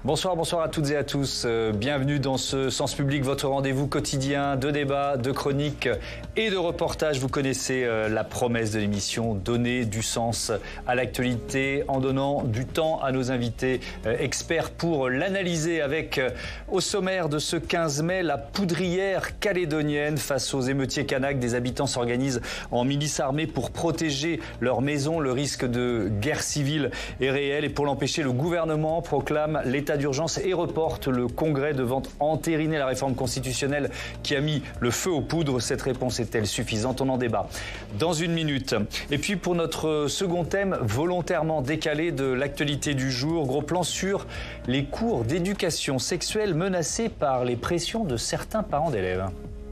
Bonsoir, bonsoir à toutes et à tous. Bienvenue dans ce Sens Public, votre rendez-vous quotidien de débat, de chroniques et de reportages. Vous connaissez la promesse de l'émission, donner du sens à l'actualité en donnant du temps à nos invités experts pour l'analyser avec au sommaire de ce 15 mai la poudrière calédonienne. Face aux émeutiers kanaks, des habitants s'organisent en milice armée pour protéger leur maison. Le risque de guerre civile est réel et pour l'empêcher, le gouvernement proclame l'état d'urgence et reporte le congrès devant entériner la réforme constitutionnelle qui a mis le feu aux poudres. Cette réponse est-elle suffisante? On en débat dans une minute. Et puis pour notre second thème, volontairement décalé de l'actualité du jour, gros plan sur les cours d'éducation sexuelle menacés par les pressions de certains parents d'élèves.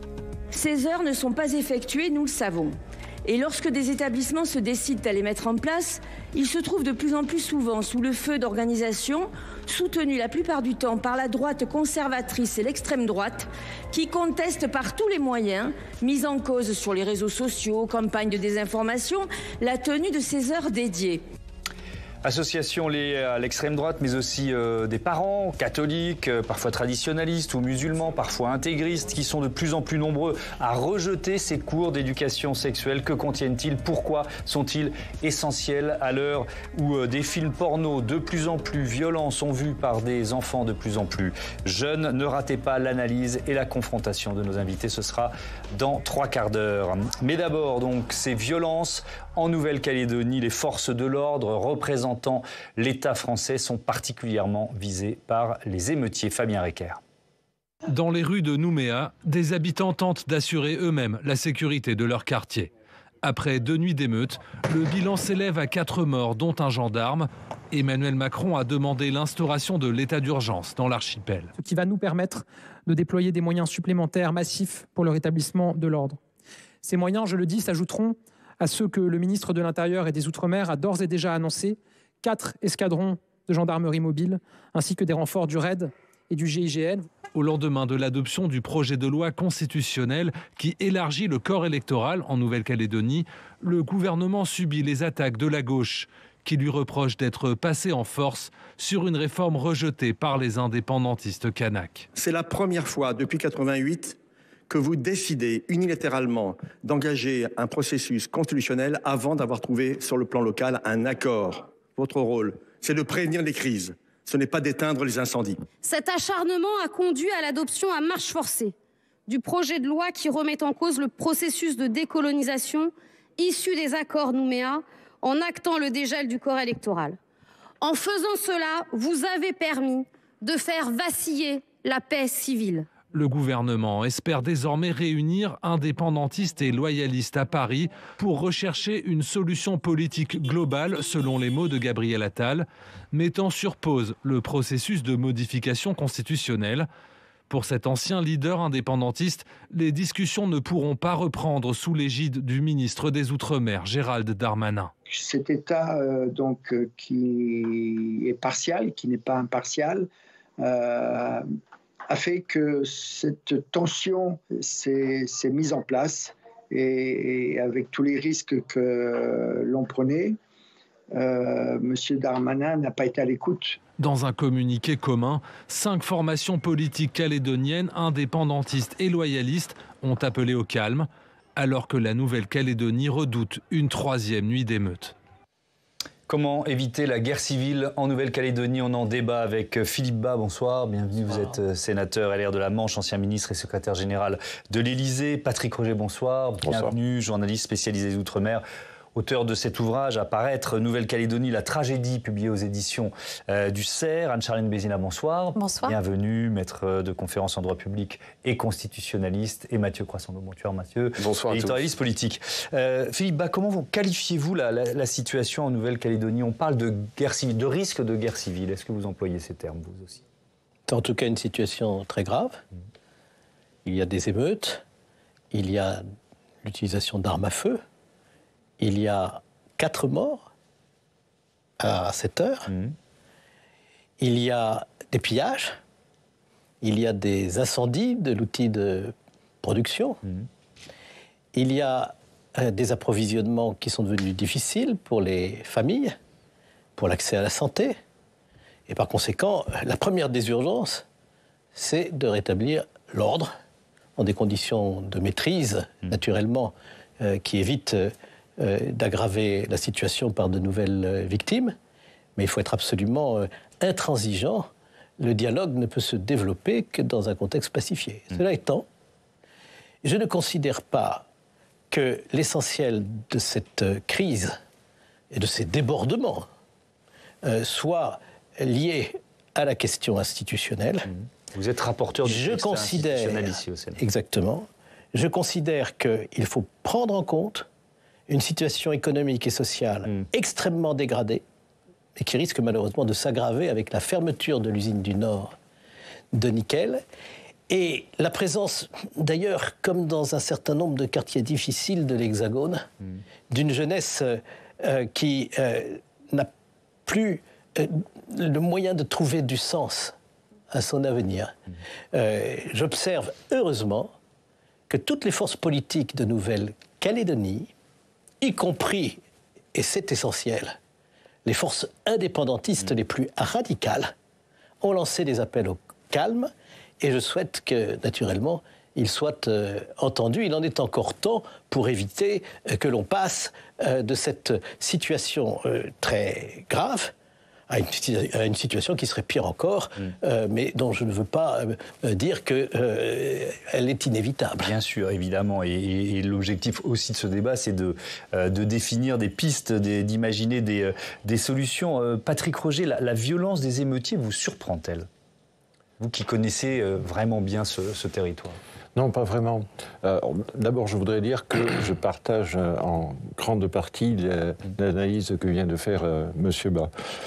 Ces heures ne sont pas effectuées, nous le savons. Et lorsque des établissements se décident à les mettre en place, ils se trouvent de plus en plus souvent sous le feu d'organisations soutenues la plupart du temps par la droite conservatrice et l'extrême droite, qui contestent par tous les moyens, mis en cause sur les réseaux sociaux, campagnes de désinformation, la tenue de ces heures dédiées. Associations liées à l'extrême droite, mais aussi des parents catholiques, parfois traditionnalistes ou musulmans, parfois intégristes, qui sont de plus en plus nombreux à rejeter ces cours d'éducation sexuelle. Que contiennent-ils? Pourquoi sont-ils essentiels à l'heure où des films porno de plus en plus violents sont vus par des enfants de plus en plus jeunes? Ne ratez pas l'analyse et la confrontation de nos invités, ce sera dans 3 quarts d'heure. Mais d'abord, donc, ces violences en Nouvelle-Calédonie, les forces de l'ordre représentant l'État français sont particulièrement visées par les émeutiers. Fabien Recker. Dans les rues de Nouméa, des habitants tentent d'assurer eux-mêmes la sécurité de leur quartier. Après 2 nuits d'émeutes, le bilan s'élève à 4 morts, dont un gendarme. Emmanuel Macron a demandé l'instauration de l'état d'urgence dans l'archipel. Ce qui va nous permettre de déployer des moyens supplémentaires massifs pour le rétablissement de l'ordre. Ces moyens, je le dis, s'ajouteront à ceux que le ministre de l'Intérieur et des Outre-mer a d'ores et déjà annoncés, 4 escadrons de gendarmerie mobile, ainsi que des renforts du RAID et du GIGN. Au lendemain de l'adoption du projet de loi constitutionnel qui élargit le corps électoral en Nouvelle-Calédonie, le gouvernement subit les attaques de la gauche, qui lui reproche d'être passé en force sur une réforme rejetée par les indépendantistes kanaks. C'est la première fois depuis 1988 que vous décidez unilatéralement d'engager un processus constitutionnel avant d'avoir trouvé sur le plan local un accord. Votre rôle, c'est de prévenir les crises, ce n'est pas d'éteindre les incendies. Cet acharnement a conduit à l'adoption à marche forcée du projet de loi qui remet en cause le processus de décolonisation issu des accords Nouméa en actant le dégel du corps électoral. En faisant cela, vous avez permis de faire vaciller la paix civile. Le gouvernement espère désormais réunir indépendantistes et loyalistes à Paris pour rechercher une solution politique globale, selon les mots de Gabriel Attal, mettant sur pause le processus de modification constitutionnelle. Pour cet ancien leader indépendantiste, les discussions ne pourront pas reprendre sous l'égide du ministre des Outre-mer, Gérald Darmanin. Cet État qui est partial, qui n'est pas impartial, a fait que cette tension s'est mise en place et avec tous les risques que l'on prenait, M. Darmanin n'a pas été à l'écoute. Dans un communiqué commun, 5 formations politiques calédoniennes, indépendantistes et loyalistes ont appelé au calme, alors que la Nouvelle-Calédonie redoute une 3e nuit d'émeute. Comment éviter la guerre civile en Nouvelle-Calédonie? On en débat avec Philippe Bas. Bonsoir, bienvenue. Vous êtes sénateur LR de la Manche, ancien ministre et secrétaire général de l'Élysée. Patrick Roger, bonsoir. Bienvenue, journaliste spécialisé des Outre-mer. Auteur de cet ouvrage à paraître, Nouvelle-Calédonie, la tragédie, publié aux éditions du CERF. Anne-Charlène Bézina, bonsoir. Bonsoir. Bienvenue, maître de conférences en droit public et constitutionnaliste. Et Mathieu Croissant-Bontueur, Mathieu, bonsoir, éditorialiste politique. Philippe Bas, comment vous qualifiez-vous la situation en Nouvelle-Calédonie? On parle de guerre civile, de risque de guerre civile. Est-ce que vous employez ces termes, vous aussi? C'est en tout cas une situation très grave. Il y a des émeutes, il y a l'utilisation d'armes à feu. Il y a 4 morts à 7 heures. Il y a des pillages. Il y a des incendies de l'outil de production. Il y a des approvisionnements qui sont devenus difficiles pour les familles, pour l'accès à la santé. Et par conséquent, la première des urgences, c'est de rétablir l'ordre dans des conditions de maîtrise, naturellement, qui évitent d'aggraver la situation par de nouvelles victimes. Mais il faut être absolument intransigeant. Le dialogue ne peut se développer que dans un contexte pacifié. Cela étant, je ne considère pas que l'essentiel de cette crise et de ces débordements soit lié à la question institutionnelle. Vous êtes rapporteur du texte institutionnel ici au Sénat. Exactement. Je considère qu'il faut prendre en compte une situation économique et sociale extrêmement dégradée et qui risque malheureusement de s'aggraver avec la fermeture de l'usine du Nord de nickel. Et la présence, d'ailleurs, comme dans un certain nombre de quartiers difficiles de l'Hexagone, d'une jeunesse qui n'a plus le moyen de trouver du sens à son avenir. J'observe, heureusement, que toutes les forces politiques de Nouvelle-Calédonie, y compris, et c'est essentiel, les forces indépendantistes les plus radicales, ont lancé des appels au calme, et je souhaite que, naturellement, ils soient entendus. Il en est encore temps pour éviter que l'on passe de cette situation très grave à une situation qui serait pire encore, mais dont je ne veux pas dire qu'elle est inévitable. Bien sûr, évidemment. Et l'objectif aussi de ce débat, c'est de définir des pistes, d'imaginer des solutions. Patrick Roger, la violence des émeutiers vous surprend-elle? Vous qui connaissez vraiment bien ce territoire. Non, pas vraiment. D'abord, je voudrais dire que je partage en grande partie l'analyse que vient de faire M. Bas.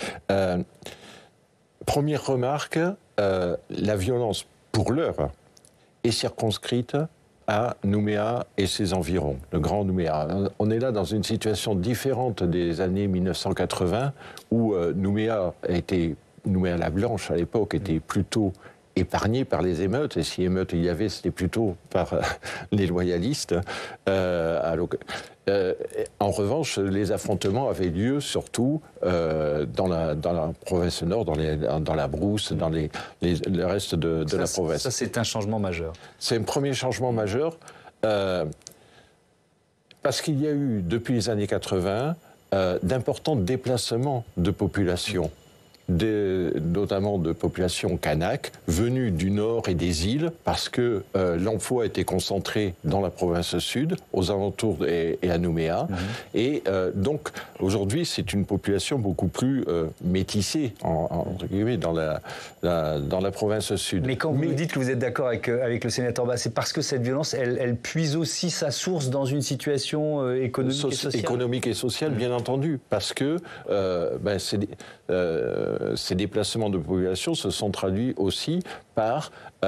Première remarque, la violence, pour l'heure, est circonscrite à Nouméa et ses environs, le Grand Nouméa. On est là dans une situation différente des années 1980, où Nouméa la Blanche, à l'époque, était plutôt épargné par les émeutes, et si émeutes il y avait, c'était plutôt par les loyalistes. En revanche, les affrontements avaient lieu surtout dans la province nord, dans la brousse, dans le reste de la province. Ça, c'est un changement majeur. C'est un premier changement majeur, parce qu'il y a eu, depuis les années 80, d'importants déplacements de population. Notamment de populations kanak venues du nord et des îles parce que l'emploi était concentré dans la province sud, aux alentours et à Nouméa. Et donc aujourd'hui c'est une population beaucoup plus métissée entre guillemets dans la province sud. Mais quand vous dites que vous êtes d'accord avec le sénateur Bas, c'est parce que cette violence elle puise aussi sa source dans une situation économique et sociale. Économique et sociale, bien entendu, parce que ces déplacements de population se sont traduits aussi par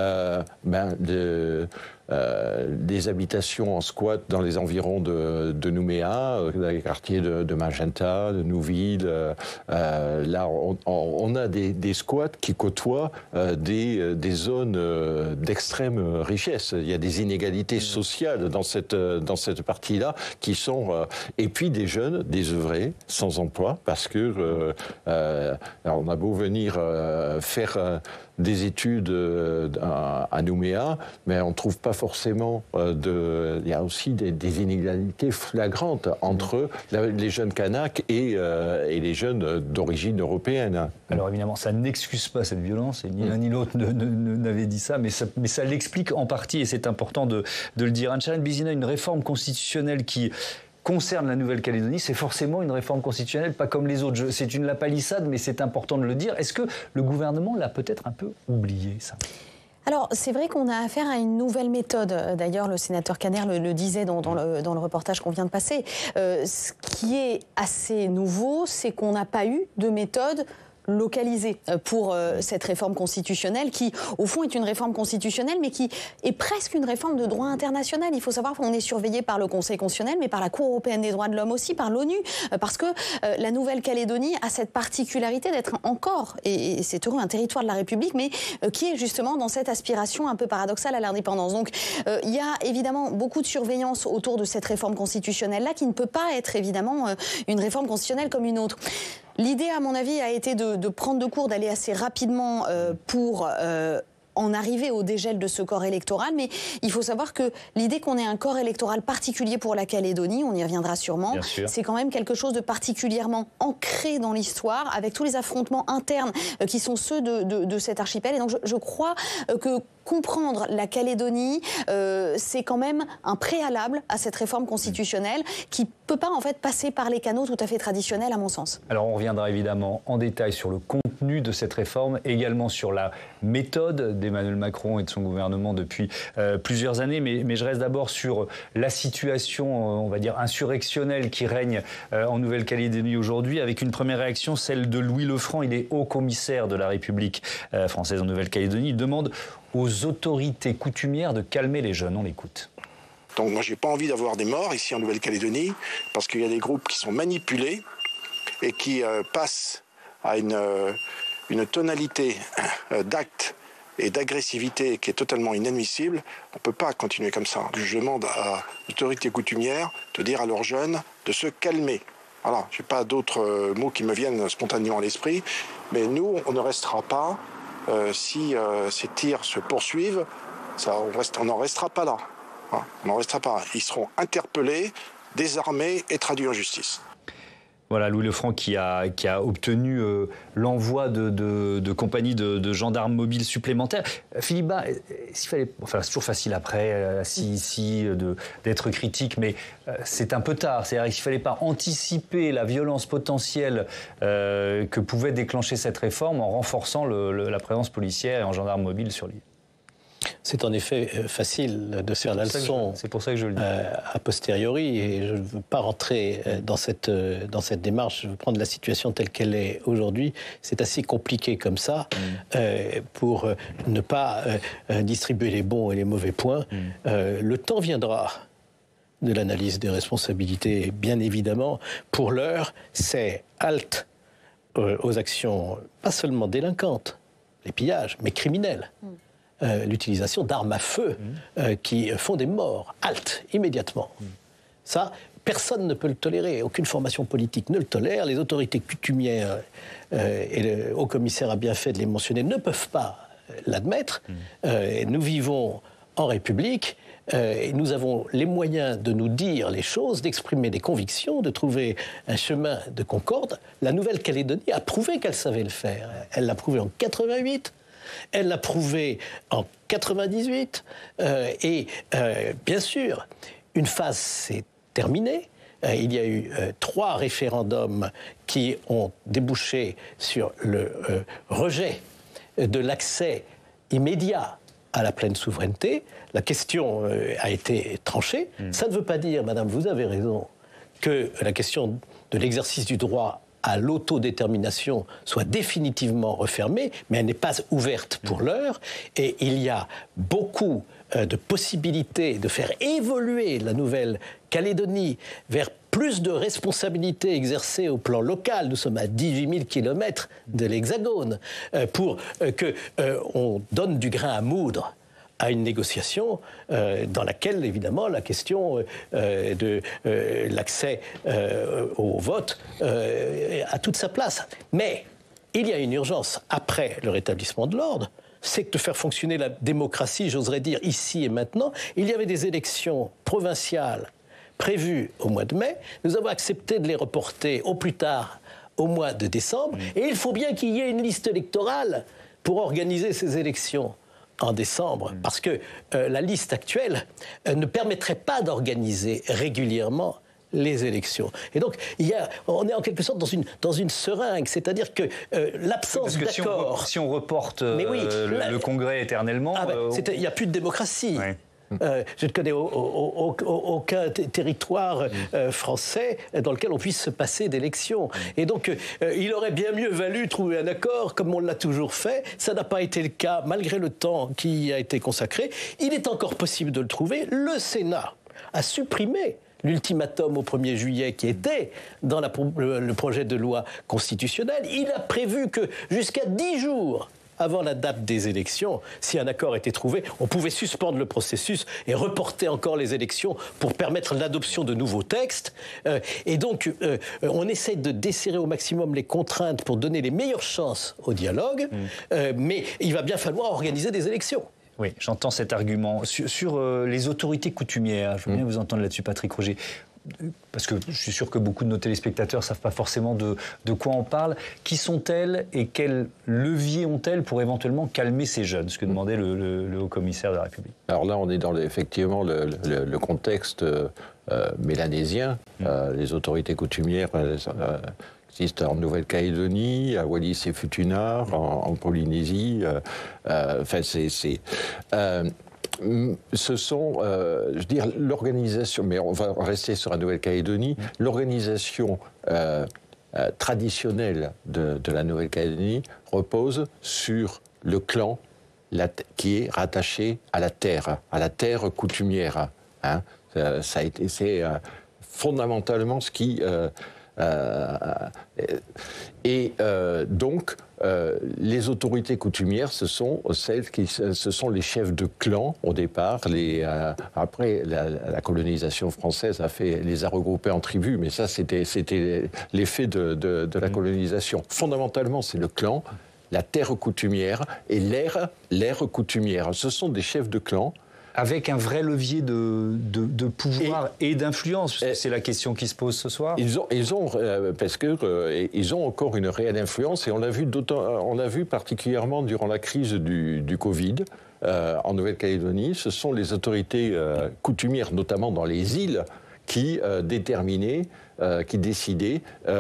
des habitations en squat dans les environs de Nouméa, dans les quartiers de Magenta, de Nouville. Là, on a des squats qui côtoient des zones d'extrême richesse. Il y a des inégalités sociales dans cette partie-là qui sont... et puis des jeunes, désœuvrés, sans emploi, parce que on a beau venir faire des études à Nouméa, mais on ne trouve pas forcément il y a aussi des inégalités flagrantes entre les jeunes Kanaks et les jeunes d'origine européenne. Alors évidemment, ça n'excuse pas cette violence, et ni l'un ni l'autre n'avait dit ça, mais ça l'explique en partie, et c'est important de le dire. Anne-Charlène Bézina, une réforme constitutionnelle qui concerne la Nouvelle-Calédonie, c'est forcément une réforme constitutionnelle, pas comme les autres. C'est une lapalissade, mais c'est important de le dire. Est-ce que le gouvernement l'a peut-être un peu oublié, ça ? Alors, c'est vrai qu'on a affaire à une nouvelle méthode. D'ailleurs, le sénateur Caner le disait dans le reportage qu'on vient de passer. Ce qui est assez nouveau, c'est qu'on n'a pas eu de méthode localisée pour cette réforme constitutionnelle qui, au fond, est une réforme constitutionnelle, mais qui est presque une réforme de droit international. Il faut savoir qu'on est surveillé par le Conseil constitutionnel, mais par la Cour européenne des droits de l'homme aussi, par l'ONU, parce que la Nouvelle-Calédonie a cette particularité d'être encore, et c'est heureux, un territoire de la République, mais qui est justement dans cette aspiration un peu paradoxale à l'indépendance. Donc, il y a évidemment beaucoup de surveillance autour de cette réforme constitutionnelle-là, qui ne peut pas être évidemment une réforme constitutionnelle comme une autre. L'idée, à mon avis, a été de prendre de court, d'aller assez rapidement pour en arriver au dégel de ce corps électoral. Mais il faut savoir que l'idée qu'on ait un corps électoral particulier pour la Calédonie, on y reviendra sûrement, c'est quand même quelque chose de particulièrement ancré dans l'histoire, avec tous les affrontements internes qui sont ceux de cet archipel. Et donc je crois que comprendre la Calédonie, c'est quand même un préalable à cette réforme constitutionnelle qui ne peut pas en fait passer par les canaux tout à fait traditionnels à mon sens. Alors on reviendra évidemment en détail sur le contenu de cette réforme, également sur la méthode d'Emmanuel Macron et de son gouvernement depuis plusieurs années, mais je reste d'abord sur la situation, on va dire, insurrectionnelle qui règne en Nouvelle-Calédonie aujourd'hui, avec une première réaction, celle de Louis Lefranc. Il est haut-commissaire de la République française en Nouvelle-Calédonie. Il demande aux autorités coutumières de calmer les jeunes. On l'écoute. Donc moi, j'ai pas envie d'avoir des morts ici en Nouvelle-Calédonie, parce qu'il y a des groupes qui sont manipulés et qui passent à une tonalité d'actes et d'agressivité qui est totalement inadmissible. On ne peut pas continuer comme ça. Je demande à l'autorité coutumière de dire à leurs jeunes de se calmer. Voilà, je n'ai pas d'autres mots qui me viennent spontanément à l'esprit, mais nous, on ne restera pas. Si ces tirs se poursuivent, on n'en restera pas là. Hein, on n'en restera pas. Ils seront interpellés, désarmés et traduits en justice. Voilà, Louis Lefranc qui a obtenu l'envoi de compagnies de gendarmes mobiles supplémentaires. Philippe Bas, s'il fallait, enfin c'est toujours facile après, d'être critique, mais c'est un peu tard. C'est-à-dire qu'il ne fallait pas anticiper la violence potentielle que pouvait déclencher cette réforme en renforçant la présence policière et en gendarmes mobiles sur l'île. C'est en effet facile de faire la leçon. C'est pour ça que je le dis. A posteriori, et je ne veux pas rentrer dans cette démarche, je veux prendre la situation telle qu'elle est aujourd'hui. C'est assez compliqué comme ça pour ne pas distribuer les bons et les mauvais points. Le temps viendra de l'analyse des responsabilités, bien évidemment. Pour l'heure, c'est halte aux actions, pas seulement délinquantes, les pillages, mais criminels. L'utilisation d'armes à feu qui font des morts, halte, immédiatement. Ça, personne ne peut le tolérer, aucune formation politique ne le tolère, les autorités coutumières, et le haut-commissaire a bien fait de les mentionner, ne peuvent pas l'admettre. Nous vivons en République, et nous avons les moyens de nous dire les choses, d'exprimer des convictions, de trouver un chemin de concorde. La Nouvelle-Calédonie a prouvé qu'elle savait le faire. Elle l'a prouvé en 88. Elle l'a prouvé en 98 et bien sûr, une phase s'est terminée. Il y a eu 3 référendums qui ont débouché sur le rejet de l'accès immédiat à la pleine souveraineté. La question a été tranchée. Ça ne veut pas dire, madame, vous avez raison, que la question de l'exercice du droit à l'autodétermination soit définitivement refermée, mais elle n'est pas ouverte pour l'heure. Et il y a beaucoup de possibilités de faire évoluer la Nouvelle-Calédonie vers plus de responsabilités exercées au plan local. Nous sommes à 18 000 kilomètres de l'Hexagone, pour qu'on donne du grain à moudre à une négociation dans laquelle, évidemment, la question de l'accès au vote a toute sa place. Mais il y a une urgence après le rétablissement de l'ordre, c'est de faire fonctionner la démocratie, j'oserais dire, ici et maintenant. Il y avait des élections provinciales prévues au mois de mai. Nous avons accepté de les reporter au plus tard au mois de décembre. Et il faut bien qu'il y ait une liste électorale pour organiser ces élections en décembre, parce que la liste actuelle ne permettrait pas d'organiser régulièrement les élections. Et donc, on est en quelque sorte dans une seringue, c'est-à-dire que l'absence d'accord... Si on reporte le Congrès éternellement... il n'y a plus de démocratie. Ouais. Je ne connais aucun territoire français dans lequel on puisse se passer d'élections. Et donc, il aurait bien mieux valu trouver un accord, comme on l'a toujours fait. Ça n'a pas été le cas, malgré le temps qui a été consacré. Il est encore possible de le trouver. Le Sénat a supprimé l'ultimatum au 1er juillet qui était dans le projet de loi constitutionnelle. Il a prévu que jusqu'à 10 jours avant la date des élections, si un accord était trouvé, on pouvait suspendre le processus et reporter encore les élections pour permettre l'adoption de nouveaux textes. Et donc, on essaie de desserrer au maximum les contraintes pour donner les meilleures chances au dialogue, mais il va bien falloir organiser des élections. Oui, j'entends cet argument. Sur les autorités coutumières, je veux bien vous entendre là-dessus, Patrick Roger. Parce que je suis sûr que beaucoup de nos téléspectateurs ne savent pas forcément de quoi on parle. Qui sont-elles et quels leviers ont-elles pour éventuellement calmer ces jeunes? Ce que demandait le haut-commissaire de la République. Alors là, on est dans effectivement le contexte mélanésien. Les autorités coutumières existent en Nouvelle-Calédonie, à Wallis et Futuna, en Polynésie. Enfin, ce sont, je veux dire, l'organisation, mais on va rester sur la Nouvelle-Calédonie, l'organisation traditionnelle de la Nouvelle-Calédonie repose sur le clan qui est rattaché à la terre coutumière. Hein. C'est fondamentalement ce qui... donc, les autorités coutumières, ce sont les chefs de clan au départ. Après, la colonisation française les a regroupés en tribus, mais ça, c'était l'effet de la colonisation. Fondamentalement, c'est le clan, la terre coutumière et l'ère coutumière. Ce sont des chefs de clan. Avec un vrai levier de pouvoir et d'influence, c'est la question qui se pose ce soir. Parce que ils ont encore une réelle influence, et on l'a vu particulièrement durant la crise du Covid en Nouvelle-Calédonie. Ce sont les autorités coutumières, notamment dans les îles, qui décidaient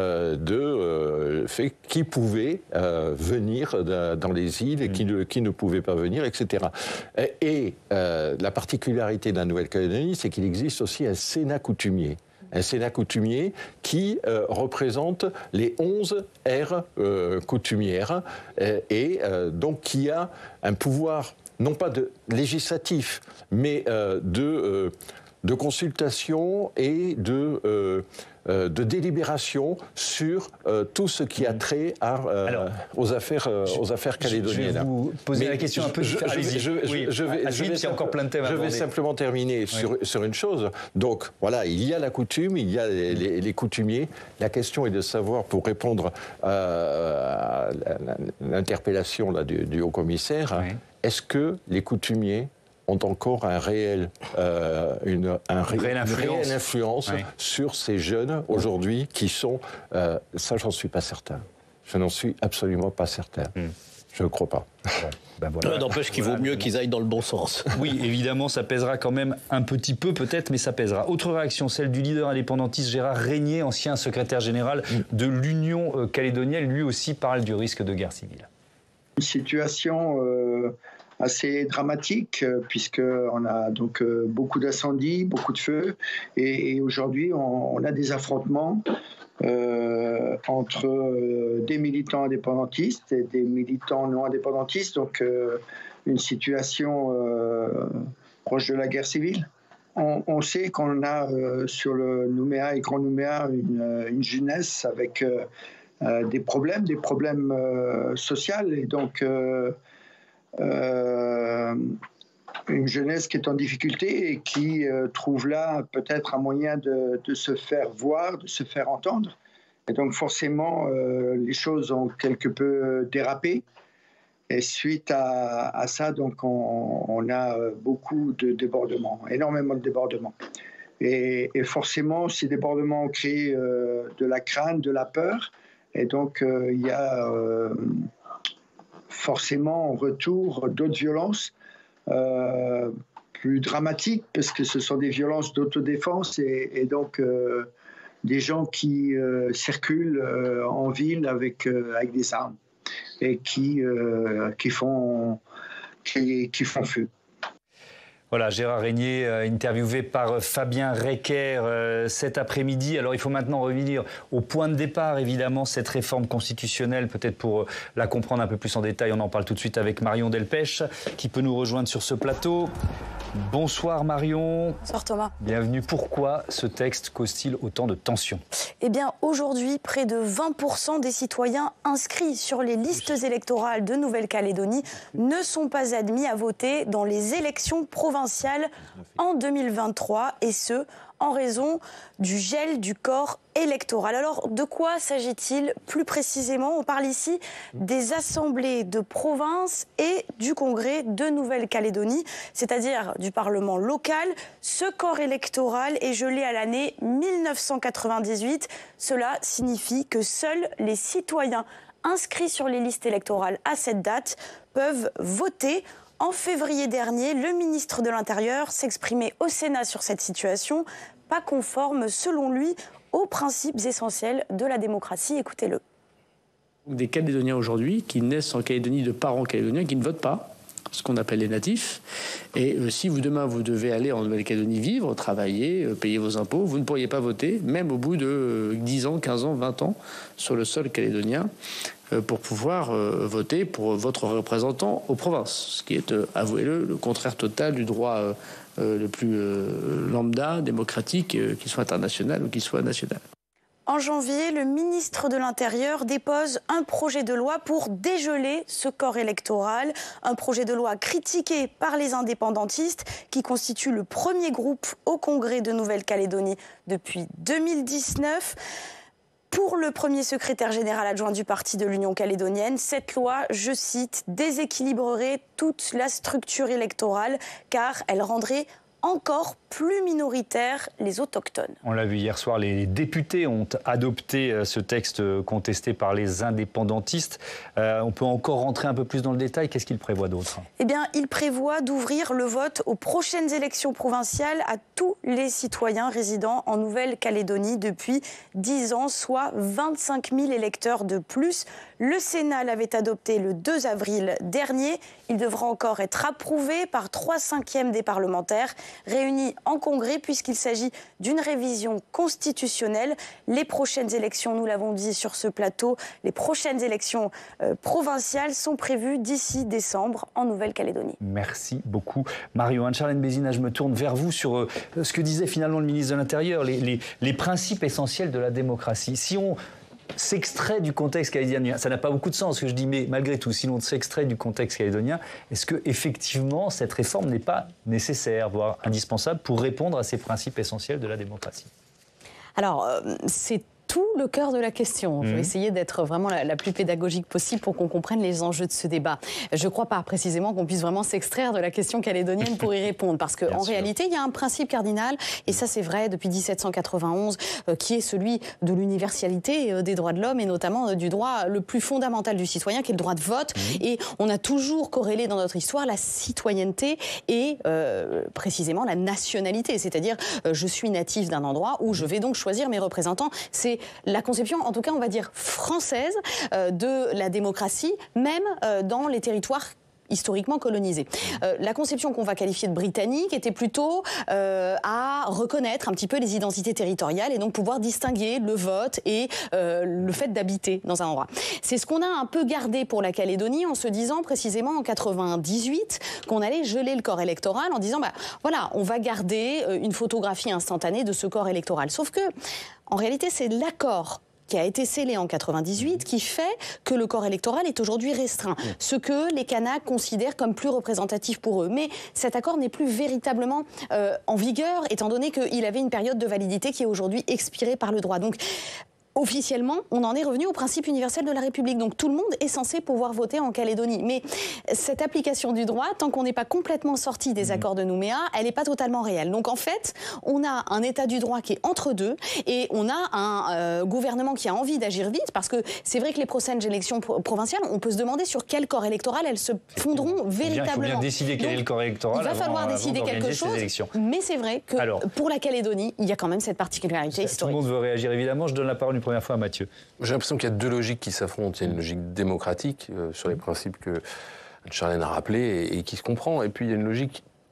qui pouvait venir dans les îles et qui ne pouvait pas venir, etc. Et la particularité de la Nouvelle-Calédonie, c'est qu'il existe aussi un Sénat coutumier. Un Sénat coutumier qui représente les 11 aires coutumières et donc qui a un pouvoir, non pas législatif, mais de consultation et de délibération sur tout ce qui a trait aux affaires calédoniennes. Je vais vous poser la question un peu. Il y a encore plein de thèmes à aborder. Je vais simplement terminer sur une chose. Donc voilà, il y a la coutume, il y a les coutumiers. La question est de savoir, pour répondre à l'interpellation du haut-commissaire, est-ce que les coutumiers ont encore une réelle influence sur ces jeunes aujourd'hui qui sont... ça, j'en suis pas certain. Je n'en suis absolument pas certain. Je ne crois pas. N'empêche qu'il vaut mieux qu'ils aillent dans le bon sens. Oui, évidemment, ça pèsera quand même un petit peu, peut-être, mais ça pèsera. Autre réaction, celle du leader indépendantiste Gérard Régnier, ancien secrétaire général de l'Union calédonienne. Lui aussi parle du risque de guerre civile. Une situation... assez dramatique, puisqu'on a donc beaucoup d'incendies, beaucoup de feux, et aujourd'hui on a des affrontements entre des militants indépendantistes et des militants non indépendantistes, donc une situation proche de la guerre civile. On sait qu'on a sur le Nouméa et Grand Nouméa une jeunesse avec des problèmes sociaux, et donc une jeunesse qui est en difficulté et qui trouve là peut-être un moyen de se faire voir, de se faire entendre. Et donc forcément, les choses ont quelque peu dérapé. Et suite à ça, donc on a beaucoup de débordements, énormément de débordements. Et forcément, ces débordements ont créé de la crainte, de la peur. Et donc il y a... forcément en retour d'autres violences plus dramatiques, parce que ce sont des violences d'autodéfense et donc des gens qui circulent en ville avec des armes et qui font feu. Voilà, Gérard Régnier, interviewé par Fabien Recker cet après-midi. Alors il faut maintenant revenir au point de départ, évidemment, cette réforme constitutionnelle, peut-être pour la comprendre un peu plus en détail. On en parle tout de suite avec Marion Delpech, qui peut nous rejoindre sur ce plateau. Bonsoir Marion. Bonsoir Thomas. Bienvenue. Pourquoi ce texte cause-t-il autant de tensions ? Eh bien, aujourd'hui, près de 20% des citoyens inscrits sur les listes électorales de Nouvelle-Calédonie ne sont pas admis à voter dans les élections provinciales en 2023, et ce, en raison du gel du corps électoral. Alors, de quoi s'agit-il plus précisément ? On parle ici des assemblées de province et du Congrès de Nouvelle-Calédonie, c'est-à-dire du Parlement local. Ce corps électoral est gelé à l'année 1998. Cela signifie que seuls les citoyens inscrits sur les listes électorales à cette date peuvent voter. En février dernier, le ministre de l'Intérieur s'exprimait au Sénat sur cette situation, pas conforme, selon lui, aux principes essentiels de la démocratie. Écoutez-le. Des Calédoniens aujourd'hui qui naissent en Calédonie de parents calédoniens qui ne votent pas, ce qu'on appelle les natifs. Et si demain vous devez aller en Nouvelle-Calédonie vivre, travailler, payer vos impôts, vous ne pourriez pas voter, même au bout de 10 ans, 15 ans, 20 ans, sur le sol calédonien, pour pouvoir voter pour votre représentant aux provinces. Ce qui est, avouez-le, le contraire total du droit le plus lambda, démocratique, qu'il soit international ou qu'il soit national. En janvier, le ministre de l'Intérieur dépose un projet de loi pour dégeler ce corps électoral. Un projet de loi critiqué par les indépendantistes qui constituent le premier groupe au Congrès de Nouvelle-Calédonie depuis 2019. Pour le premier secrétaire général adjoint du Parti de l'Union calédonienne, cette loi, je cite, déséquilibrerait toute la structure électorale car elle rendrait encore plus minoritaires les autochtones. On l'a vu hier soir, les députés ont adopté ce texte contesté par les indépendantistes. On peut encore rentrer un peu plus dans le détail. Qu'est-ce qu'il prévoit d'autre ? Eh bien, il prévoit d'ouvrir le vote aux prochaines élections provinciales à tous les citoyens résidant en Nouvelle-Calédonie depuis 10 ans, soit 25 000 électeurs de plus. Le Sénat l'avait adopté le 2 avril dernier. Il devra encore être approuvé par 3/5 des parlementaires réunis en Congrès puisqu'il s'agit d'une révision constitutionnelle. Les prochaines élections, nous l'avons dit sur ce plateau, les prochaines élections provinciales sont prévues d'ici décembre en Nouvelle-Calédonie. Merci beaucoup. Marion, Anne-Charlène Bézina, je me tourne vers vous sur ce que disait finalement le ministre de l'Intérieur, les principes essentiels de la démocratie. Si on s'extrait du contexte calédonien, ça n'a pas beaucoup de sens ce que je dis, mais malgré tout, si l'on s'extrait du contexte calédonien, est-ce que effectivement cette réforme n'est pas nécessaire, voire indispensable pour répondre à ces principes essentiels de la démocratie ? Alors, c'est tout le cœur de la question. Je vais essayer d'être vraiment la plus pédagogique possible pour qu'on comprenne les enjeux de ce débat. Je ne crois pas précisément qu'on puisse vraiment s'extraire de la question calédonienne pour y répondre, parce qu'en réalité, il y a un principe cardinal, et ça c'est vrai depuis 1791, qui est celui de l'universalité des droits de l'homme, et notamment du droit le plus fondamental du citoyen, qui est le droit de vote. Et on a toujours corrélé dans notre histoire la citoyenneté et précisément la nationalité, c'est-à-dire je suis natif d'un endroit où je vais donc choisir mes représentants. C'est la conception, en tout cas on va dire française, de la démocratie, même dans les territoires historiquement colonisés. La conception qu'on va qualifier de britannique était plutôt à reconnaître un petit peu les identités territoriales et donc pouvoir distinguer le vote et le fait d'habiter dans un endroit. C'est ce qu'on a un peu gardé pour la Calédonie en se disant précisément en 98 qu'on allait geler le corps électoral en disant voilà, on va garder une photographie instantanée de ce corps électoral. Sauf que en réalité, c'est l'accord qui a été scellé en 98 qui fait que le corps électoral est aujourd'hui restreint, ce que les Kanaks considèrent comme plus représentatif pour eux. Mais cet accord n'est plus véritablement en vigueur, étant donné qu'il avait une période de validité qui est aujourd'hui expirée par le droit. Donc, officiellement, on en est revenu au principe universel de la République. Donc tout le monde est censé pouvoir voter en Calédonie. Mais cette application du droit, tant qu'on n'est pas complètement sorti des accords de Nouméa, elle n'est pas totalement réelle. Donc en fait, on a un état du droit qui est entre deux et on a un gouvernement qui a envie d'agir vite parce que c'est vrai que les prochaines élections provinciales, on peut se demander sur quel corps électoral elles se fondront véritablement. Il faut bien décider quel est le corps électoral. Il va falloir décider quelque chose. Mais c'est vrai que pour la Calédonie, il y a quand même cette particularité historique. Tout le monde veut réagir évidemment. Je donne la parole première fois à Mathieu. J'ai l'impression qu'il y a deux logiques qui s'affrontent. Il y a une logique démocratique sur les principes que Anne-Charlène a rappelés et qui se comprend. Et puis il y a une logique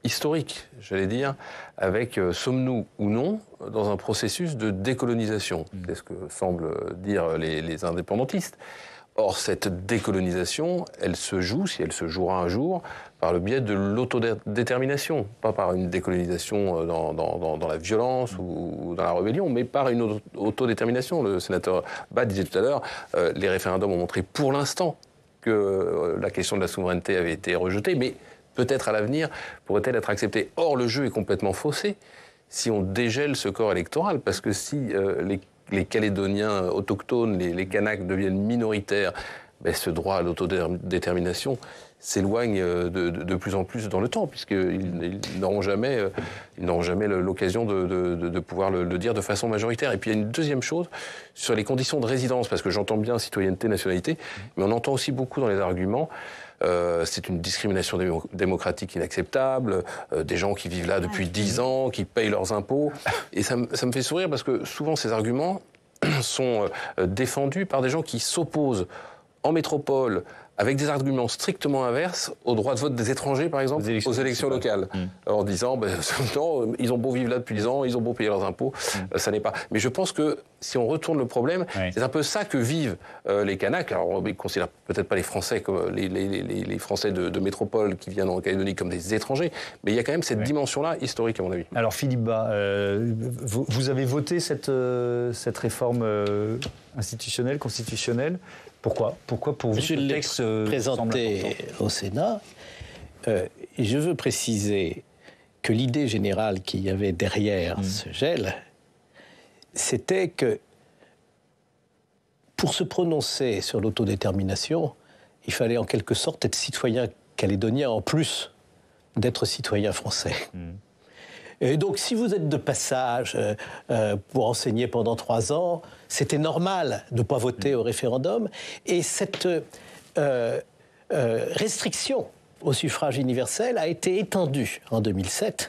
historique, j'allais dire, avec sommes-nous ou non dans un processus de décolonisation. C'est ce que semblent dire les indépendantistes. Or, cette décolonisation, elle se joue, si elle se jouera un jour, par le biais de l'autodétermination. Pas par une décolonisation dans la violence ou dans la rébellion, mais par une autodétermination. Le sénateur Bas disait tout à l'heure, les référendums ont montré pour l'instant que la question de la souveraineté avait été rejetée, mais peut-être à l'avenir pourrait-elle être acceptée. Or, le jeu est complètement faussé si on dégèle ce corps électoral, parce que si les Calédoniens autochtones, les Kanaks deviennent minoritaires, ce droit à l'autodétermination s'éloigne de plus en plus dans le temps, puisqu'ils n'auront jamais l'occasion de pouvoir le dire de façon majoritaire. Et puis il y a une deuxième chose, sur les conditions de résidence, parce que j'entends bien citoyenneté, nationalité, mais on entend aussi beaucoup dans les arguments, c'est une discrimination démocratique inacceptable, des gens qui vivent là depuis 10 ans, qui payent leurs impôts. Et ça me fait sourire parce que souvent ces arguments sont défendus par des gens qui s'opposent en métropole avec des arguments strictement inverses au droit de vote des étrangers, par exemple, aux élections locales. En disant, non, ils ont beau vivre là depuis 10 ans, ils ont beau payer leurs impôts, ça n'est pas. Mais je pense que si on retourne le problème, c'est un peu ça que vivent les Kanaks. Alors, on ne considère peut-être pas les Français comme les Français de métropole qui viennent en Calédonie comme des étrangers, mais il y a quand même cette dimension-là historique, à mon avis. Alors, Philippe Bas, vous avez voté cette réforme institutionnelle, constitutionnelle. Pourquoi pour vous ce texte présenté au Sénat, je veux préciser que l'idée générale qu'il y avait derrière ce gel, c'était que pour se prononcer sur l'autodétermination, il fallait en quelque sorte être citoyen calédonien en plus d'être citoyen français. Et donc, si vous êtes de passage pour enseigner pendant 3 ans, c'était normal de ne pas voter au référendum. Et cette restriction au suffrage universel a été étendue en 2007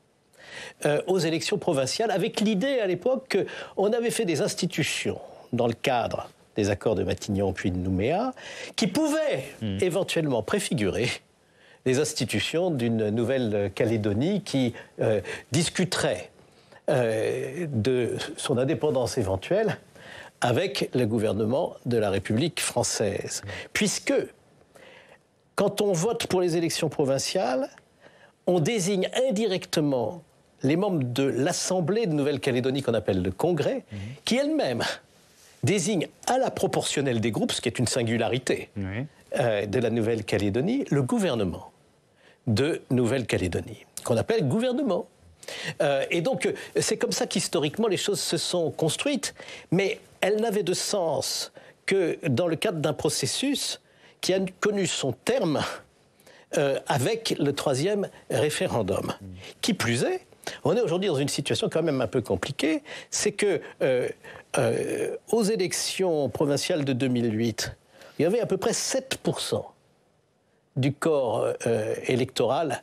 aux élections provinciales, avec l'idée à l'époque qu'on avait fait des institutions dans le cadre des accords de Matignon puis de Nouméa qui pouvaient éventuellement préfigurer les institutions d'une Nouvelle-Calédonie qui discuterait de son indépendance éventuelle avec le gouvernement de la République française. Puisque, quand on vote pour les élections provinciales, on désigne indirectement les membres de l'Assemblée de Nouvelle-Calédonie qu'on appelle le Congrès, qui elle-même désigne à la proportionnelle des groupes, ce qui est une singularité de la Nouvelle-Calédonie, le gouvernement de Nouvelle-Calédonie, qu'on appelle gouvernement. Et donc, c'est comme ça qu'historiquement les choses se sont construites, mais elles n'avaient de sens que dans le cadre d'un processus qui a connu son terme avec le 3e référendum. Qui plus est, on est aujourd'hui dans une situation quand même un peu compliquée, c'est que aux élections provinciales de 2008, il y avait à peu près 7% du corps électoral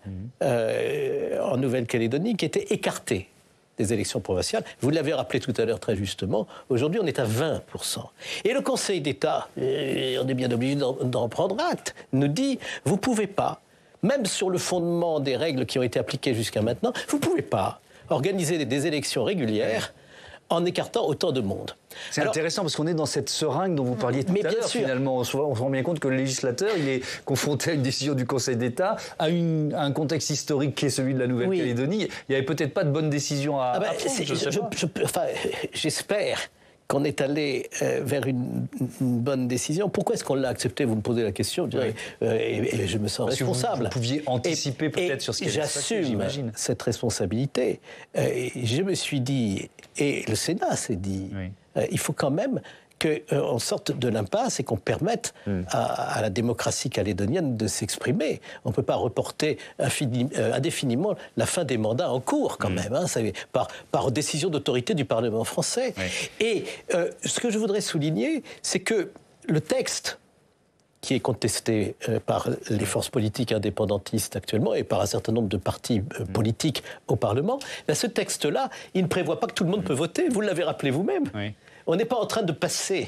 en Nouvelle-Calédonie qui était écarté des élections provinciales. Vous l'avez rappelé tout à l'heure très justement, aujourd'hui on est à 20%. Et le Conseil d'État, on est bien obligé d'en prendre acte, nous dit, vous ne pouvez pas, même sur le fondement des règles qui ont été appliquées jusqu'à maintenant, vous ne pouvez pas organiser des élections régulières en écartant autant de monde. C'est intéressant parce qu'on est dans cette seringue dont vous parliez tout à l'heure. Finalement, on se rend bien compte que le législateur, il est confronté à une décision du Conseil d'État, à un contexte historique qui est celui de la Nouvelle-Calédonie. Il n'y avait peut-être pas de bonne décision à prendre. J'espère qu'on est allé vers une bonne décision. Pourquoi est-ce qu'on l'a accepté? Vous me posez la question, je dirais, et je me sens responsable. Vous pouviez anticiper peut-être sur ce qui allait se passer, j'imagine. J'assume cette responsabilité. Je me suis dit, et le Sénat s'est dit, il faut quand même qu'on sorte de l'impasse et qu'on permette à la démocratie calédonienne de s'exprimer. On ne peut pas reporter indéfiniment la fin des mandats en cours, quand même, par décision d'autorité du Parlement français. Et ce que je voudrais souligner, c'est que le texte qui est contesté par les forces politiques indépendantistes actuellement et par un certain nombre de partis politiques au Parlement, ce texte-là, il ne prévoit pas que tout le monde peut voter. Vous l'avez rappelé vous-même. On n'est pas en train de passer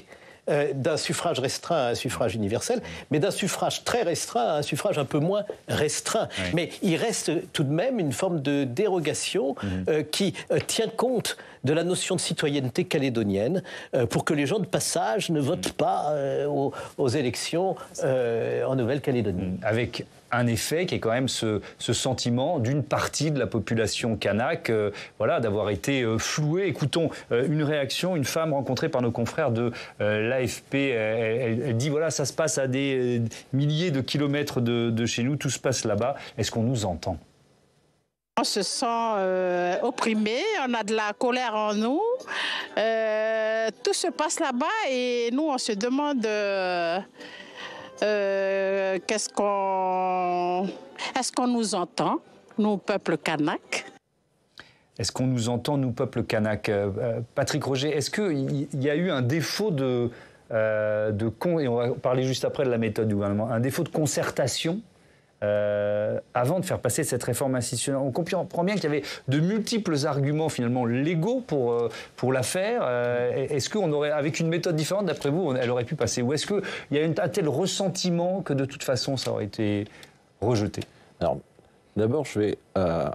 d'un suffrage restreint à un suffrage universel, mais d'un suffrage très restreint à un suffrage un peu moins restreint. Oui. Mais il reste tout de même une forme de dérogation qui tient compte de la notion de citoyenneté calédonienne pour que les gens de passage ne votent pas aux élections en Nouvelle-Calédonie. Avec un effet qui est quand même ce sentiment d'une partie de la population kanak, voilà, d'avoir été flouée. Écoutons une réaction, une femme rencontrée par nos confrères de l'AFP. Elle dit, voilà, ça se passe à des milliers de kilomètres de chez nous, tout se passe là-bas. Est-ce qu'on nous entend ? On se sent opprimé, on a de la colère en nous. Tout se passe là-bas et nous, on se demande est-ce qu'on nous entend, nous, peuple kanak? Est-ce qu'on nous entend, nous, peuple kanak? Patrick Roger, est-ce qu'il y a eu un défaut et on va parler juste après de la méthode du gouvernement, un défaut de concertation avant de faire passer cette réforme institutionnelle? On comprend bien qu'il y avait de multiples arguments finalement légaux pour la faire. Est-ce qu'on aurait, avec une méthode différente, d'après vous, elle aurait pu passer? Ou est-ce qu'il y a un tel ressentiment que de toute façon ça aurait été rejeté? Alors, d'abord, je vais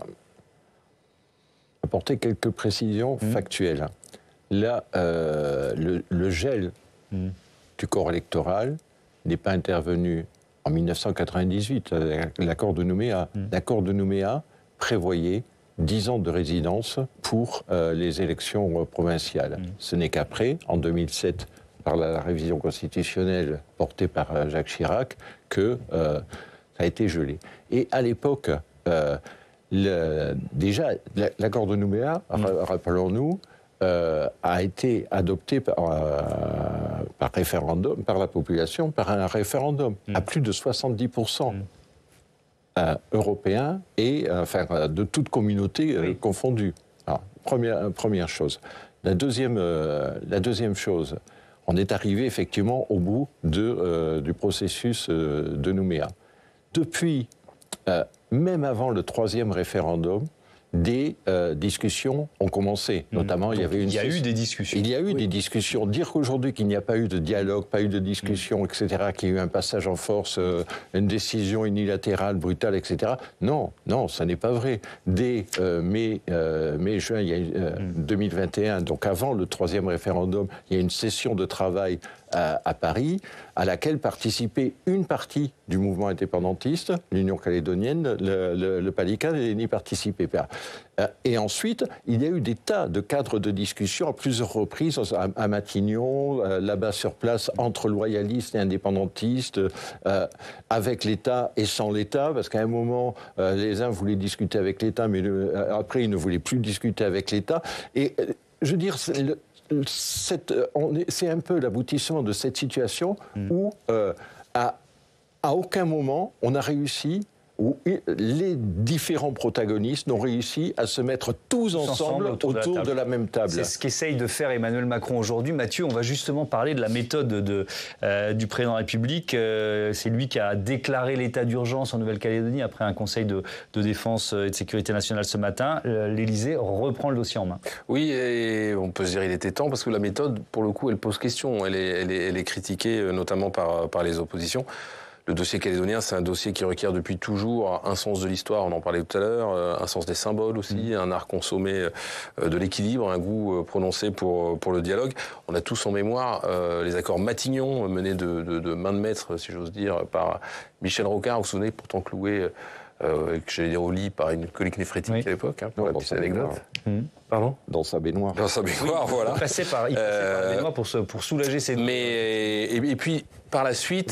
apporter quelques précisions factuelles. Là, le gel du corps électoral n'est pas intervenu en 1998, l'accord de Nouméa. L'accord de Nouméa prévoyait 10 ans de résidence pour les élections provinciales. Ce n'est qu'après, en 2007, par la révision constitutionnelle portée par Jacques Chirac, que ça a été gelé. Et à l'époque, déjà, l'accord de Nouméa, rappelons-nous, a été adopté par référendum, par la population, par un référendum, à plus de 70% européens et de toute communauté confondue. Alors, première chose. La deuxième chose, on est arrivé effectivement au bout du processus de Nouméa. Depuis, même avant le troisième référendum, des discussions ont commencé. Notamment, il y a eu des discussions. Il y a eu des discussions. Dire qu'aujourd'hui qu'il n'y a pas eu de dialogue, pas eu de discussion, etc., qu'il y a eu un passage en force, une décision unilatérale, brutale, etc., non, ça n'est pas vrai. Dès mai-juin 2021, donc avant le troisième référendum, il y a une session de travail à Paris, à laquelle participait une partie du mouvement indépendantiste, l'Union calédonienne, le PALICAN, n'y participait pas. Et ensuite, il y a eu des tas de cadres de discussion à plusieurs reprises, à Matignon, là-bas sur place, entre loyalistes et indépendantistes, avec l'État et sans l'État, parce qu'à un moment, les uns voulaient discuter avec l'État, mais après, ils ne voulaient plus discuter avec l'État. Et je veux dire, c'est un peu l'aboutissement de cette situation où, à aucun moment, on a réussi, où les différents protagonistes n'ont réussi à se mettre tous ensemble autour de la même table. C'est ce qu'essaye de faire Emmanuel Macron aujourd'hui. Mathieu, on va justement parler de la méthode du président de la République. C'est lui qui a déclaré l'état d'urgence en Nouvelle-Calédonie après un conseil de défense et de sécurité nationale ce matin. L'Élysée reprend le dossier en main. Oui, et on peut se dire qu'il était temps, parce que la méthode, pour le coup, elle pose question. Elle est critiquée notamment par les oppositions. Le dossier calédonien, c'est un dossier qui requiert depuis toujours un sens de l'histoire, on en parlait tout à l'heure, un sens des symboles aussi, un art consommé de l'équilibre, un goût prononcé pour le dialogue. On a tous en mémoire les accords Matignon, menés de main de maître, si j'ose dire, par Michel Rocard, vous vous souvenez, pourtant cloué, j'allais dire au lit, par une colique néphrétique à l'époque, pour la petite anecdote. Pardon ? Dans sa baignoire. Dans sa baignoire, voilà. Il passait par la baignoire pour soulager ses... Et puis, par la suite,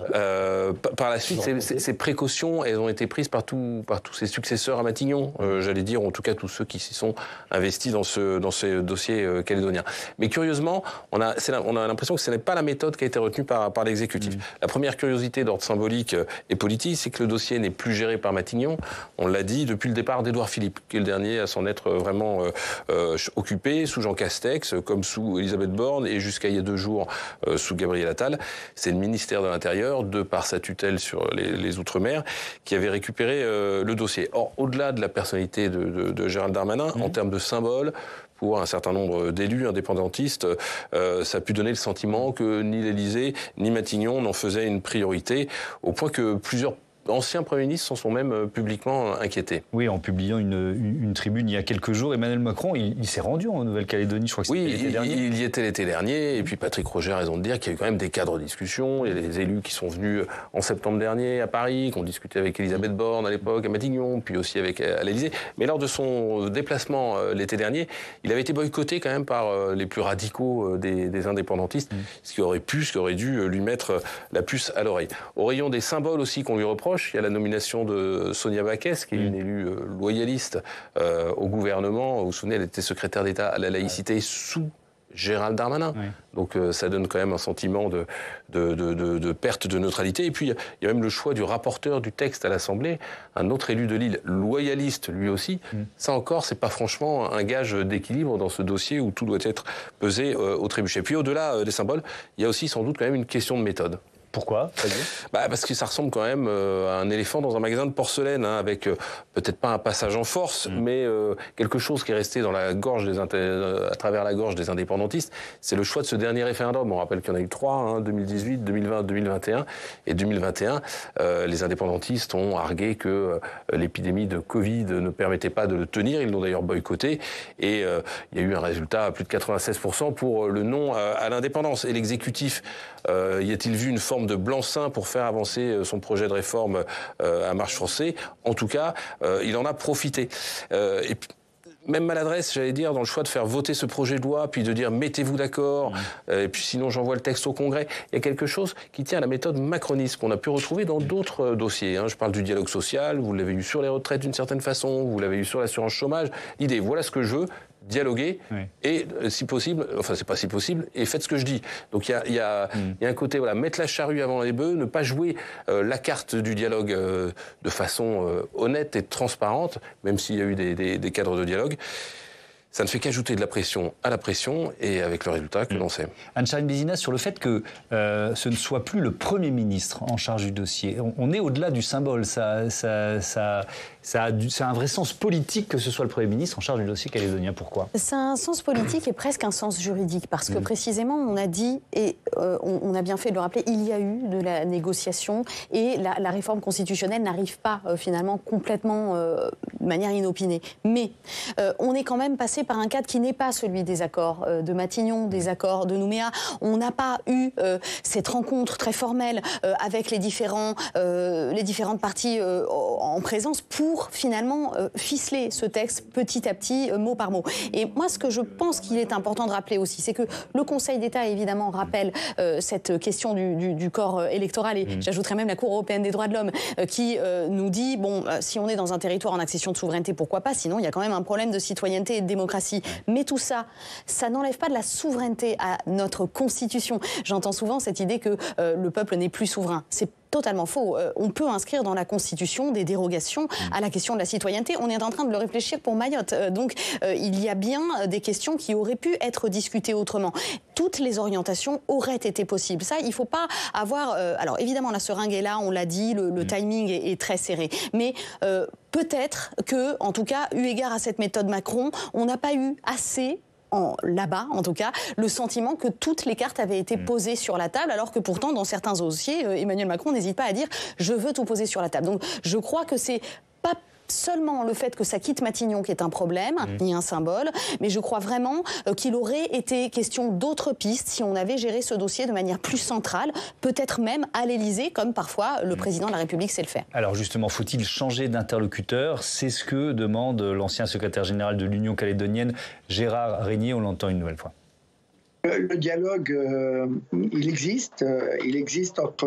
ces précautions, elles ont été prises par tous ses successeurs à Matignon, j'allais dire, en tout cas tous ceux qui s'y sont investis dans ce dossier calédonien. Mais curieusement, on a l'impression que ce n'est pas la méthode qui a été retenue par l'exécutif. La première curiosité d'ordre symbolique et politique, c'est que le dossier n'est plus géré par Matignon. On l'a dit depuis le départ d'Édouard Philippe, qui est le dernier à s'en être vraiment occupé, sous Jean Castex, comme sous Elisabeth Borne, et jusqu'à il y a 2 jours sous Gabriel Attal. C'est le ministère de l'Intérieur, de par sa tutelle sur les Outre-mer, qui avait récupéré le dossier. Or, au-delà de la personnalité de Gérald Darmanin, en termes de symbole, pour un certain nombre d'élus indépendantistes, ça a pu donner le sentiment que ni l'Élysée ni Matignon n'en faisaient une priorité, au point que plusieurs anciens premiers ministres s'en sont même publiquement inquiétés. Oui, en publiant une tribune il y a quelques jours, Emmanuel Macron, il s'est rendu en Nouvelle-Calédonie, je crois que c'était l'été dernier. Il y était l'été dernier, et puis Patrick Roger a raison de dire qu'il y a eu quand même des cadres de discussion. Il y a des élus qui sont venus en septembre dernier à Paris, qui ont discuté avec Elisabeth Borne à l'époque, à Matignon, puis aussi à l'Élysée. Mais lors de son déplacement l'été dernier, il avait été boycotté quand même par les plus radicaux des indépendantistes, ce qui aurait dû lui mettre la puce à l'oreille. Au rayon des symboles aussi qu'on lui reproche, il y a la nomination de Sonia Backès, qui est une élue loyaliste au gouvernement. Vous vous souvenez, elle était secrétaire d'État à la laïcité sous Gérald Darmanin. Oui. Donc ça donne quand même un sentiment de perte de neutralité. Et puis il y a même le choix du rapporteur du texte à l'Assemblée, un autre élu de Lille, loyaliste lui aussi. Ça encore, c'est pas franchement un gage d'équilibre dans ce dossier où tout doit être pesé au trébuchet. Et puis au-delà des symboles, il y a aussi sans doute quand même une question de méthode. Pourquoi ? Parce que ça ressemble quand même à un éléphant dans un magasin de porcelaine, avec peut-être pas un passage en force, mais quelque chose qui est resté dans la gorge à travers la gorge des indépendantistes. C'est le choix de ce dernier référendum. On rappelle qu'il y en a eu 3, 2018, 2020, 2021. Et 2021, les indépendantistes ont argué que l'épidémie de Covid ne permettait pas de le tenir. Ils l'ont d'ailleurs boycotté. Et il y a eu un résultat à plus de 96% pour le non à l'indépendance. Et l'exécutif, y a-t-il vu une forme de blanc-seing pour faire avancer son projet de réforme à marche forcée? En tout cas, il en a profité. Et puis, même maladresse, j'allais dire, dans le choix de faire voter ce projet de loi, puis de dire mettez-vous d'accord, et puis sinon j'envoie le texte au Congrès. Il y a quelque chose qui tient à la méthode macroniste qu'on a pu retrouver dans d'autres dossiers. Je parle du dialogue social, vous l'avez eu sur les retraites d'une certaine façon, vous l'avez eu sur l'assurance chômage. L'idée, voilà ce que je veux, dialoguer et si possible, enfin c'est pas si possible, et faites ce que je dis. Donc il y a un côté, voilà, mettre la charrue avant les bœufs, ne pas jouer la carte du dialogue de façon honnête et transparente, même s'il y a eu des cadres de dialogue. Ça ne fait qu'ajouter de la pression à la pression, et avec le résultat que l'on sait. Anne-Charline Bézinas, sur le fait que ce ne soit plus le Premier ministre en charge du dossier, on est au-delà du symbole. Ça a un vrai sens politique que ce soit le Premier ministre en charge du dossier calédonien. Pourquoi ? Ça a un sens politique et presque un sens juridique, parce que précisément, on a dit, et on a bien fait de le rappeler, il y a eu de la négociation, et la réforme constitutionnelle n'arrive pas finalement complètement de manière inopinée. Mais on est quand même passé par un cadre qui n'est pas celui des accords de Matignon, des accords de Nouméa. On n'a pas eu cette rencontre très formelle avec les différentes parties en présence pour finalement ficeler ce texte petit à petit, mot par mot. Et moi, ce que je pense qu'il est important de rappeler aussi, c'est que le Conseil d'État, évidemment, rappelle cette question du corps électoral, et j'ajouterais même la Cour européenne des droits de l'homme, qui nous dit, bon, si on est dans un territoire en accession de souveraineté, pourquoi pas, sinon il y a quand même un problème de citoyenneté et de démocratie. Mais tout ça, ça n'enlève pas de la souveraineté à notre Constitution. J'entends souvent cette idée que le peuple n'est plus souverain. C'est totalement faux. On peut inscrire dans la Constitution des dérogations à la question de la citoyenneté. On est en train de le réfléchir pour Mayotte. Donc, il y a bien des questions qui auraient pu être discutées autrement. Toutes les orientations auraient été possibles. Ça, il ne faut pas avoir... alors, évidemment, la seringue est là, on l'a dit, le timing est très serré. Mais peut-être que, en tout cas, eu égard à cette méthode Macron, on n'a pas eu assez... là-bas, en tout cas, le sentiment que toutes les cartes avaient été posées sur la table, alors que pourtant, dans certains dossiers, Emmanuel Macron n'hésite pas à dire « je veux tout poser sur la table ». Donc, je crois que c'est pas seulement le fait que ça quitte Matignon qui est un problème, ni un symbole, mais je crois vraiment qu'il aurait été question d'autres pistes si on avait géré ce dossier de manière plus centrale, peut-être même à l'Élysée, comme parfois le président de la République sait le faire. Alors justement, faut-il changer d'interlocuteur ? C'est ce que demande l'ancien secrétaire général de l'Union calédonienne, Gérard Régnier. On l'entend une nouvelle fois. Le dialogue, il existe entre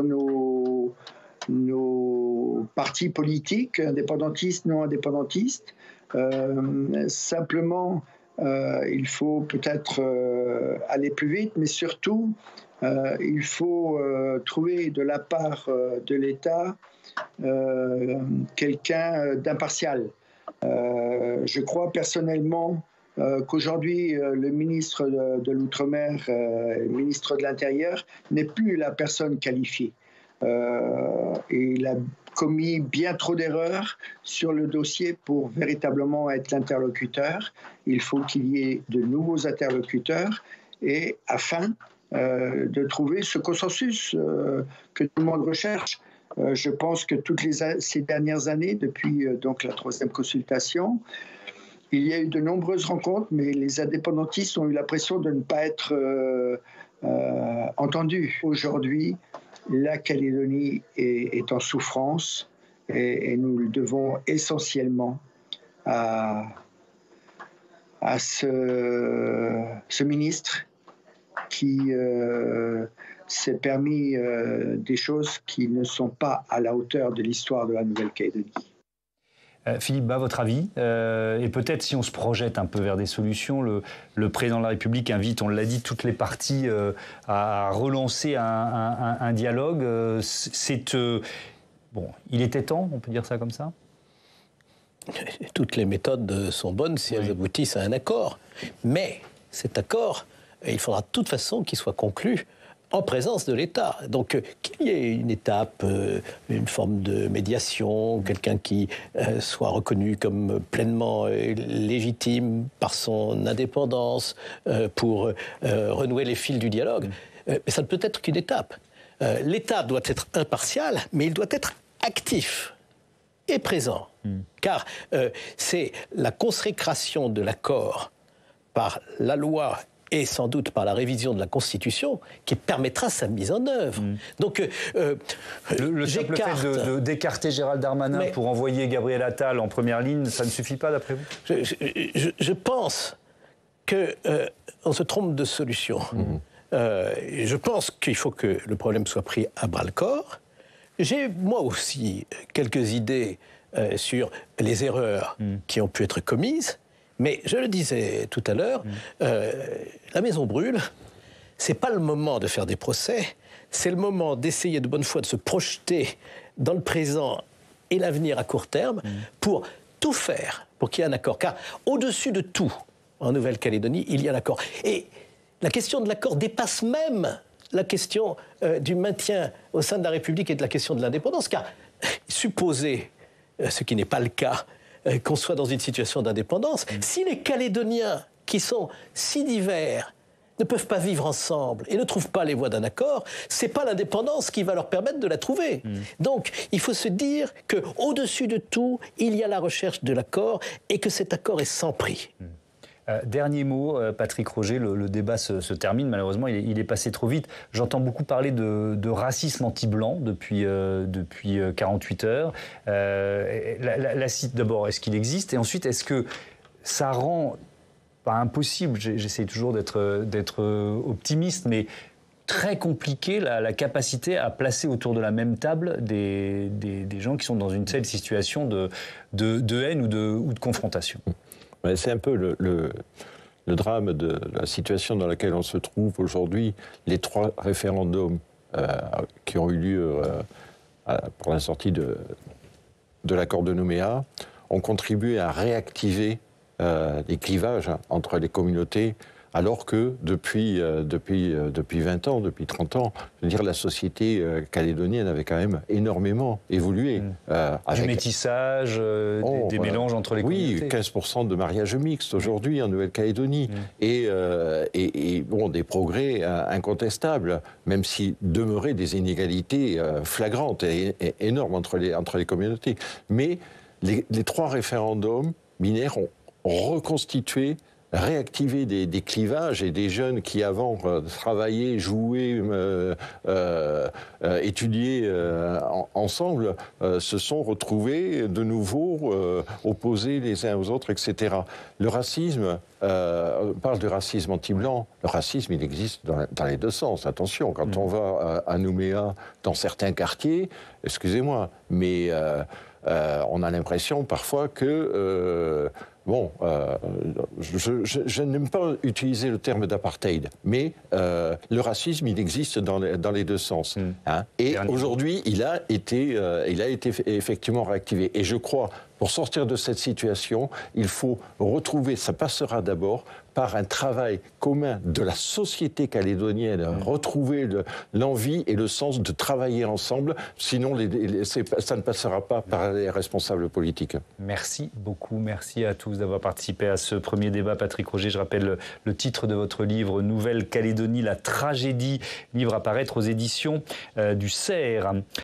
nos partis politiques, indépendantistes, non indépendantistes. Simplement, il faut peut-être aller plus vite, mais surtout, il faut trouver de la part de l'État quelqu'un d'impartial. Je crois personnellement qu'aujourd'hui, le ministre de l'Outre-mer, le ministre de l'Intérieur, n'est plus la personne qualifiée. Et commis bien trop d'erreurs sur le dossier pour véritablement être l'interlocuteur. Il faut qu'il y ait de nouveaux interlocuteurs et afin de trouver ce consensus que tout le monde recherche. Je pense que ces dernières années, depuis donc la 3e consultation, il y a eu de nombreuses rencontres, mais les indépendantistes ont eu l'impression de ne pas être entendus. Aujourd'hui, la Calédonie est en souffrance et nous le devons essentiellement à ce ministre qui s'est permis des choses qui ne sont pas à la hauteur de l'histoire de la Nouvelle-Calédonie. Philippe Bas, votre avis et peut-être si on se projette un peu vers des solutions, le président de la République invite, on l'a dit, toutes les parties à relancer un dialogue. Bon, il était temps, on peut dire ça comme ça? Toutes les méthodes sont bonnes si elles aboutissent à un accord. Mais cet accord, il faudra de toute façon qu'il soit conclu en présence de l'État. Donc qu'il y ait une étape, une forme de médiation, quelqu'un qui soit reconnu comme pleinement légitime par son indépendance pour renouer les fils du dialogue. Mais ça ne peut être qu'une étape. L'État doit être impartial, mais il doit être actif et présent. Car c'est la consécration de l'accord par la loi et sans doute par la révision de la Constitution qui permettra sa mise en œuvre. Donc, le simple fait d'écarter Gérald Darmanin pour envoyer Gabriel Attal en première ligne, ça ne suffit pas d'après vous? Je pense qu'on se trompe de solution. Je pense qu'il faut que le problème soit pris à bras-le-corps. J'ai moi aussi quelques idées sur les erreurs qui ont pu être commises. Mais je le disais tout à l'heure, la maison brûle, c'est pas le moment de faire des procès, c'est le moment d'essayer de bonne foi de se projeter dans le présent et l'avenir à court terme pour tout faire pour qu'il y ait un accord. Car au-dessus de tout, en Nouvelle-Calédonie, il y a un accord. Et la question de l'accord dépasse même la question du maintien au sein de la République et de la question de l'indépendance. Car supposer, ce qui n'est pas le cas, qu'on soit dans une situation d'indépendance, si les Calédoniens, qui sont si divers, ne peuvent pas vivre ensemble et ne trouvent pas les voies d'un accord, c'est pas l'indépendance qui va leur permettre de la trouver. Donc, il faut se dire qu'au-dessus de tout, il y a la recherche de l'accord et que cet accord est sans prix. Dernier mot, Patrick Roger, le débat se termine, malheureusement, il est passé trop vite. J'entends beaucoup parler de racisme anti-blanc depuis 48 heures. D'abord, est-ce qu'il existe? Et ensuite, est-ce que ça rend, pas impossible, j'essaie toujours d'être optimiste, mais très compliqué la capacité à placer autour de la même table des gens qui sont dans une telle situation de haine ou de confrontation? C'est un peu le drame de la situation dans laquelle on se trouve aujourd'hui. Les 3 référendums qui ont eu lieu pour la sortie de l'accord de Nouméa ont contribué à réactiver les clivages entre les communautés, alors que depuis 20 ans, depuis 30 ans, je veux dire, la société calédonienne avait quand même énormément évolué. Du métissage, des mélanges entre les communautés. Oui, 15% de mariages mixtes aujourd'hui en Nouvelle-Calédonie. Et bon, des progrès incontestables, même si demeuraient des inégalités flagrantes et énormes entre les communautés. Mais les 3 référendums binaires ont reconstitué, réactiver des clivages, et des jeunes qui avant travaillaient, jouaient, étudiaient ensemble, se sont retrouvés de nouveau opposés les uns aux autres, etc. Le racisme, on parle de racisme anti-blanc, le racisme il existe dans les 2 sens, attention, quand on va à Nouméa, dans certains quartiers, excusez-moi, mais on a l'impression parfois que... je n'aime pas utiliser le terme d'apartheid, mais le racisme, il existe dans les 2 sens. Et aujourd'hui, il a été effectivement réactivé. Et je crois, Pour sortir de cette situation, il faut retrouver, ça passera d'abord par un travail commun de la société calédonienne, retrouver l'envie et le sens de travailler ensemble, sinon ça ne passera pas par les responsables politiques. Merci beaucoup, merci à tous d'avoir participé à ce premier débat. Patrick Roger, je rappelle le titre de votre livre, Nouvelle-Calédonie, la tragédie, livre à paraître aux éditions du CERF.